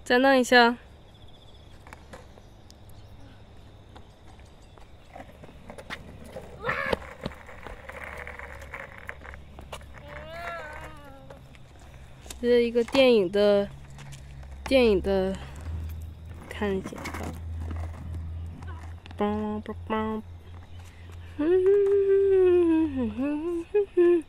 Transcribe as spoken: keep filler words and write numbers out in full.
再弄一下。这是一个电影的电影的看见吧。梆梆梆，嗯哼哼哼哼哼。